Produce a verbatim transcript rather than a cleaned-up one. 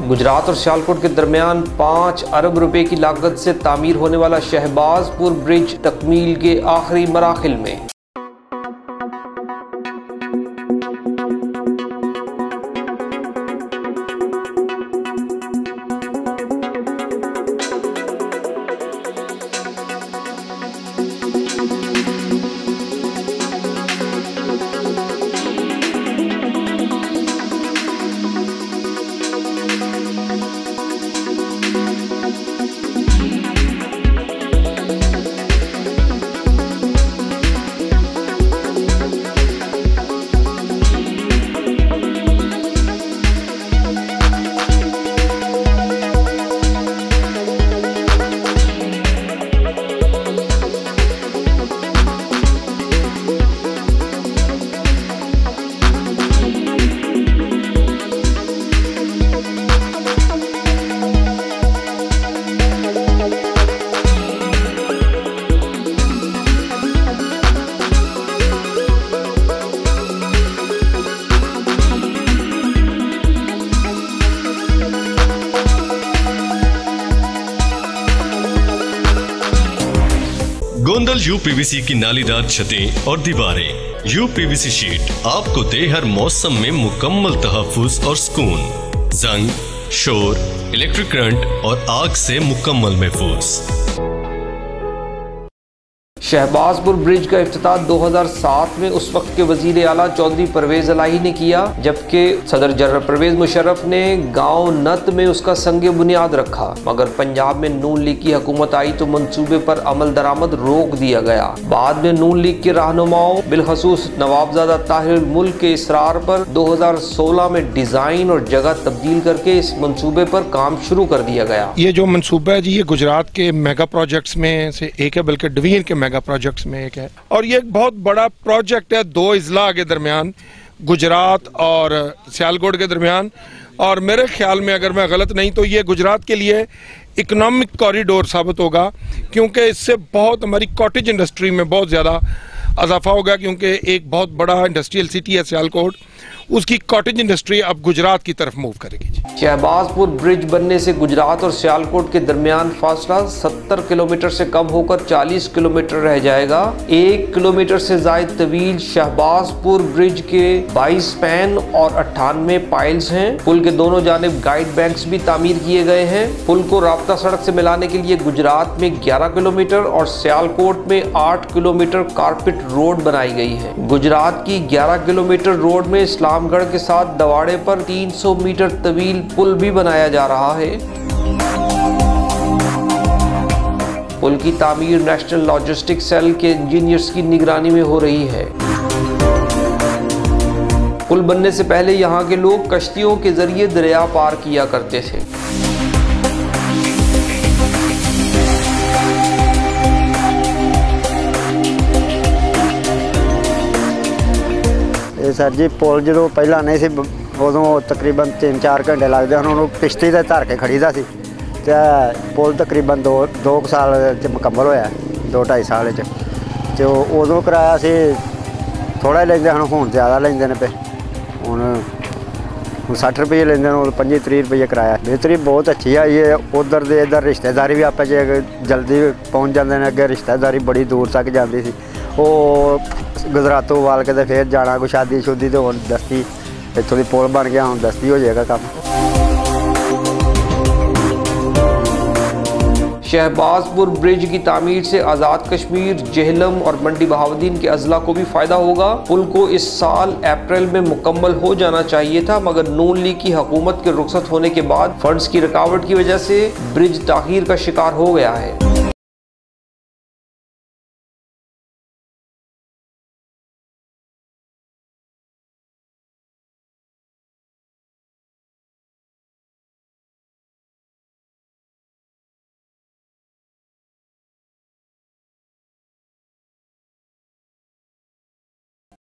गुजरात और सियालकोट के दरमियान पाँच अरब रुपए की लागत से तामीर होने वाला शहबाजपुर ब्रिज तकमील के आखिरी मराहिल में। गोंदल यूपीवीसी की नालीदार छतें और दीवारें। यूपीवीसी शीट आपको दे हर मौसम में मुकम्मल तहफ्फुज़ और सुकून। जंग, शोर, इलेक्ट्रिक करंट और आग से मुकम्मल महफूज। शहबाजपुर ब्रिज का इफ्तिताह दो हज़ार सात में उस वक्त के वजीर आला चौधरी परवेज इलाही ने किया, जबकि सदर जनरल परवेज मुशर्रफ ने गांव नत में उसका संगे बुनियाद रखा। मगर पंजाब में नून लीग की हुकूमत आई तो मंसूबे पर अमल दरामद रोक दिया गया। बाद में नून लीग के रहनुमाओं बिलखसूस नवाबजादा ताहिर मुल्क के इसरार पर दो हज़ार सोलह में डिजाइन और जगह तब्दील करके इस मंसूबे पर काम शुरू कर दिया गया। ये जो मंसूबा है जी, ये गुजरात के मेगा प्रोजेक्ट्स में से एक है, बल्कि डिवीजन के मेगा प्रोजेक्ट्स में एक है, और ये एक बहुत बड़ा प्रोजेक्ट है दो इजला के दरमियान, गुजरात और सियालकोट के दरमियान। और मेरे ख्याल में अगर मैं गलत नहीं तो ये गुजरात के लिए इकोनॉमिक कॉरिडोर साबित होगा, क्योंकि इससे बहुत हमारी कॉटेज इंडस्ट्री में बहुत ज़्यादा इजाफा होगा, क्योंकि एक बहुत बड़ा इंडस्ट्रियल सिटी है सियालकोट, उसकी कॉटेज इंडस्ट्री अब गुजरात की तरफ मूव करेगी। शहबाजपुर ब्रिज बनने से गुजरात और सियालकोट के दरमियान फासला सत्तर किलोमीटर से कम होकर चालीस किलोमीटर रह जाएगा। एक किलोमीटर से ज्यादा तवील शहबाजपुर ब्रिज के बाईस स्पैन और अट्ठानवे पाइल्स हैं। पुल के दोनों जानिब गाइड बैंक्स भी तामीर किए गए हैं। पुल को राब्ता सड़क से मिलाने के लिए गुजरात में ग्यारह किलोमीटर और सियालकोट में आठ किलोमीटर कारपेट रोड बनाई गई है। गुजरात की ग्यारह किलोमीटर रोड में इस्लामगढ़ के साथ दवाड़े पर तीन सौ मीटर तवील पुल भी बनाया जा रहा है। पुल की तामीर नेशनल लॉजिस्टिक सेल के इंजीनियर्स की निगरानी में हो रही है। पुल बनने से पहले यहाँ के लोग कश्तियों के जरिए दरिया पार किया करते थे। सर जी पुल जो पहला नहीं सी उदों तकरीबन तीन चार घंटे लगते हैं, उन्होंने किश्ती से धर के खड़ीदा सी। तो पुल तकरीबन दो दो साल च मुकम्मल होया, दो ढाई साल च। तो उदों कराया सी थोड़ा लेंदे हैं, हुण ज़्यादा लेंदे ने पे, हुण हुण सठ रुपये लेंदे हैं, पंजी त्रीह रुपये कराया। बेहतरी बहुत अच्छी है। ये उधर दे इधर रिश्तेदारी भी आप जल्दी पहुँच जाते हैं। अगे रिश्तेदारी बड़ी दूर तक जाती सी, वो गुजरातों वाल के फिर जाना कोई शादी शुदी, तो हम दस्ती इतों की पुल बन गया, हम दस्ती हो जाएगा काम। शहबाजपुर ब्रिज की तामीर से आज़ाद कश्मीर, जेहलम और मंडी बहाउद्दीन के अजला को भी फायदा होगा। पुल को इस साल अप्रैल में मुकम्मल हो जाना चाहिए था, मगर नून लीग की हुकूमत के रुखसत होने के बाद फंड्स की रुकावट की वजह से ब्रिज ताखीर का शिकार हो गया है।